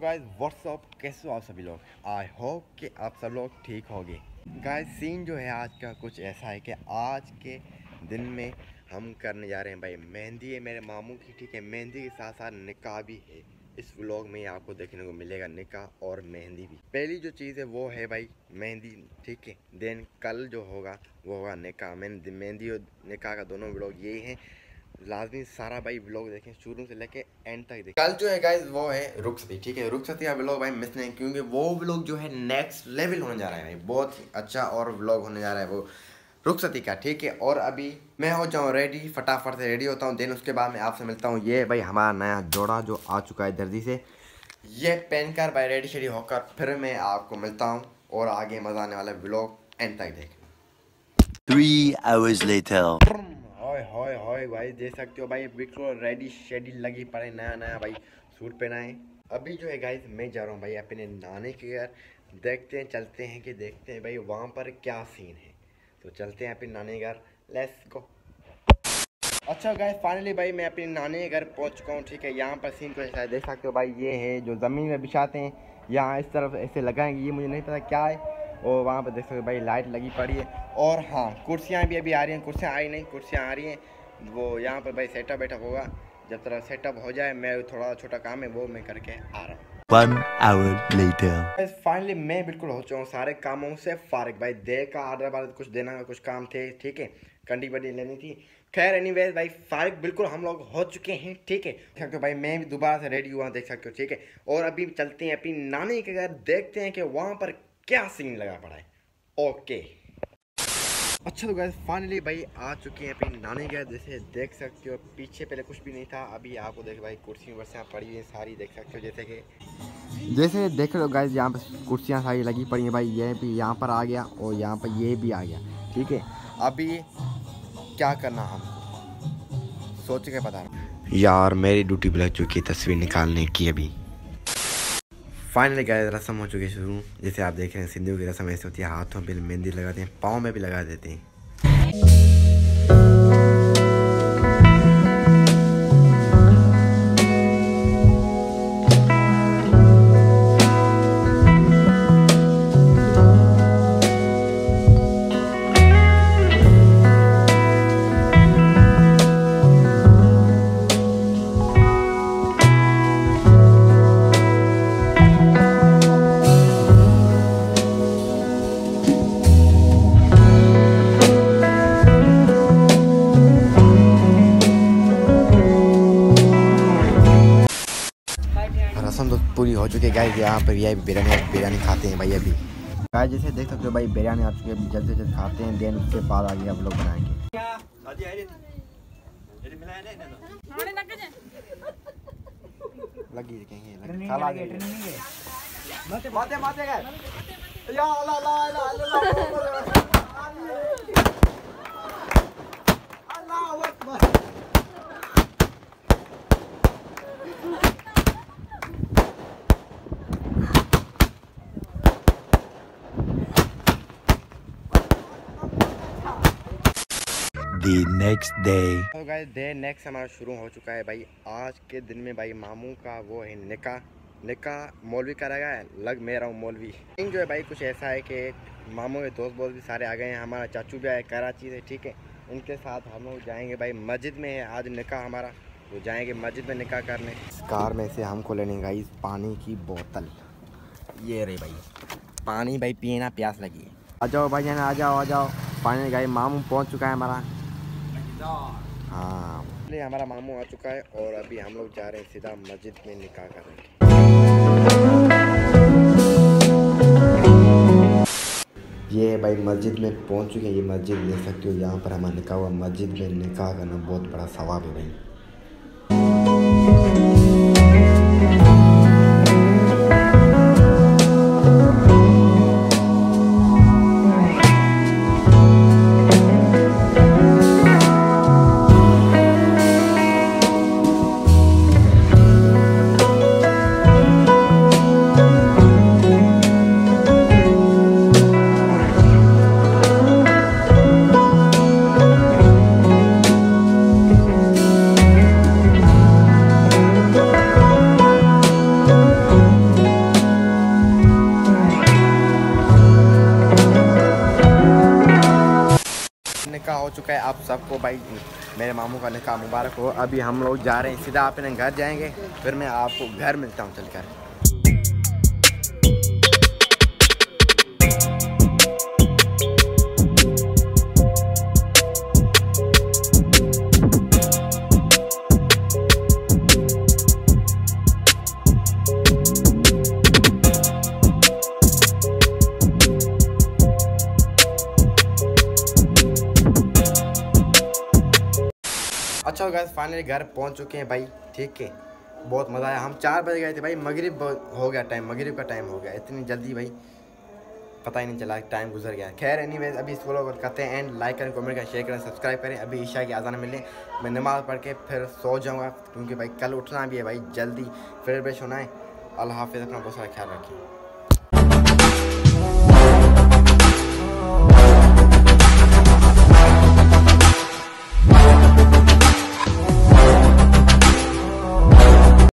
Guys what's up, कैसे हो आप सभी लोग। आई होप कि आप सब लोग ठीक होंगे। गाइस सीन जो है आज का कुछ ऐसा है कि आज के दिन में हम करने जा रहे हैं भाई मेहंदी है मेरे मामू की, ठीक है। मेहंदी के साथ साथ निकाह भी है। इस व्लॉग में आपको देखने को मिलेगा निकाह और मेहंदी भी। पहली जो चीज़ है वो है भाई मेहंदी, ठीक है। देन कल जो होगा वो होगा निकाह। मेहंदी और निकाह का दोनों व्लॉग यही हैं। लाजमी सारा भाई व्लॉग देखें शुरू से लेके एंड तक देखें। कल जो है गाइस वो है रुखसती, ठीक है। रुखसती का व्लॉग भाई मिस नहीं, क्योंकि वो व्लॉग जो है नेक्स्ट लेवल होने जा रहा है भाई, बहुत ही अच्छा और व्लॉग होने जा रहा है वो रुखसती का, ठीक है। और अभी मैं हो जाऊँ रेडी, फटाफट से रेडी होता हूँ। देन उसके बाद मैं आपसे मिलता हूँ। ये भाई हमारा नया जोड़ा जो आ चुका है दर्जी से, ये पहनकर भाई रेडी शेडी होकर फिर मैं आपको मिलता हूँ और आगे मजा आने वाला व्लॉग एंड तक देखें। 3 hours later. हाय हाय भाई देख सकते हो भाई बिल्कुल रेडी शेडी लगी पड़े, नया भाई सूट पहना है। अभी जो है गाइस मैं जा रहा हूँ भाई अपने नानी के घर। देखते हैं, चलते हैं कि देखते हैं भाई वहाँ पर क्या सीन है। तो चलते हैं अपने नानी के घर, लेट्स गो। अच्छा गाइस फाइनली भाई मैं अपने नानी के घर पहुँच चुका हूँ, ठीक है। यहाँ पर सीन को ऐसा है, देख सकते हो भाई ये है जो ज़मीन में बिछाते हैं, यहाँ इस तरफ ऐसे लगाएंगे, ये मुझे नहीं पता क्या है। और वहाँ पर देख सकते हो भाई लाइट लगी पड़ी है। और हाँ कुर्सियाँ भी अभी आ रही हैं, कुर्सियाँ आई नहीं, कुर्सियाँ आ रही हैं। वो यहाँ पर भाई सेटअप बैठा होगा, जब तरह सेटअप हो जाए मैं थोड़ा छोटा काम है वो मैं करके आ रहा हूँ। 1 hour later. फाइनली मैं बिल्कुल हो चुका हूँ सारे कामों से फारिग भाई। दे का आर्डर वार्डर कुछ देना, कुछ काम थे, ठीक है। कंडी बडी लेनी थी। खैर एनीवेज भाई फारिग बिल्कुल हम लोग हो चुके हैं, ठीक है। देख सकते हो भाई मैं भी दोबारा से रेडी हुआ, देख सकते हो, ठीक है। और अभी चलते हैं अपनी नानी के घर, देखते हैं कि वहाँ पर क्या सीन लगा पड़ा है। ओके अच्छा तो गाइस फाइनली भाई आ चुके हैं अपनी नानी घर। जैसे देख सकते हो पीछे पहले कुछ भी नहीं था, अभी आपको देख भाई कुर्सियाँ वर्सियाँ पड़ी हुई हैं सारी, देख सकते हो। जैसे देख लो गाइस यहाँ पर कुर्सियाँ सारी लगी पड़ी हैं भाई। ये भी यहाँ पर आ गया और यहाँ पर ये भी आ गया, ठीक है। अभी क्या करना हमको सोच के बता रहा हूँ यार, मेरी ड्यूटी भी लग चुकी है तस्वीर निकालने की। अभी फाइनली गाइस रस्म हो चुकी है शुरू। जैसे आप देख रहे हैं सिंधु की रस्म ऐसे होती है, हाथों पे मेहंदी लगाते हैं, पाँव में भी लगा देते हैं। रस्म तो पूरी हो चुकी है गाइस। यहाँ पर ये बिरयानी खाते हैं भाई अभी। गाइस जैसे देख सकते हो भाई बिरयानी आ चुकी है, जल्द से जल्द खाते हैं। देन उसके बाद आगे हम लोग बनाएंगे। लगी देखेंगे साला The next day. तो गाइस डे नेक्स्ट हमारा शुरू हो चुका है भाई। आज के दिन में भाई मामू का वो है निकाह मौलवी करेगा, लग मैं रहा हूँ मौलवी। जो है भाई कुछ ऐसा है कि मामू के दोस्त भी सारे आ गए हैं, हमारा चाचू भी आए कराची से, ठीक है। इनके साथ हम लोग जाएंगे भाई मस्जिद में है आज निकाह हमारा, तो जाएंगे मस्जिद में निकाह करने। कार में से हमको लेने गाइस पानी की बोतल, ये रही भाई पानी भाई पीना, प्यास लगी है। आ जाओ भाई जाना, आ जाओ। फाइनली गाइस मामू पहुँच चुका है हमारा। हाँ हमारा मामू आ चुका है और अभी हम लोग जा रहे हैं सीधा मस्जिद में निकाह करने। ये भाई मस्जिद में पहुंच चुके हैं। ये मस्जिद देख सकते हो, यहाँ पर हमारा निकाह हुआ। मस्जिद में निकाह करना बहुत बड़ा सवाब है भाई। सबको भाई मेरे मामू का निकाह मुबारक हो। अभी हम लोग जा रहे हैं सीधा अपने घर जाएंगे, फिर मैं आपको घर मिलता हूँ चलकर। अच्छा गाइस फाइनली घर पहुंच चुके हैं भाई, ठीक है। बहुत मज़ा आया। हम 4 बजे गए थे भाई, मगरिब हो गया टाइम, मगरिब का टाइम हो गया इतनी जल्दी भाई, पता ही नहीं चला टाइम गुजर गया। खैर एनीवेज अभी इसको लोग करते हैं एंड, लाइक करें, कमेंट करें, शेयर करें, सब्सक्राइब करें। अभी ईशा की अज़ान मिले, मैं नमाज़ पढ़ के फिर सो जाऊँगा, क्योंकि भाई कल उठना भी है भाई जल्दी, फिर फ्रेश होना है। अल्लाह हाफ़िज़, अपना बहुत सारा ख्याल रखिए।